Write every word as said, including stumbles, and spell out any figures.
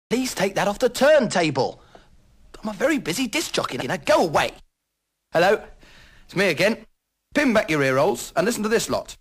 Please take that off the turntable. I'm a very busy disc jockey. Now, go away. Hello, it's me again. Pin back your ear rolls and listen to this lot.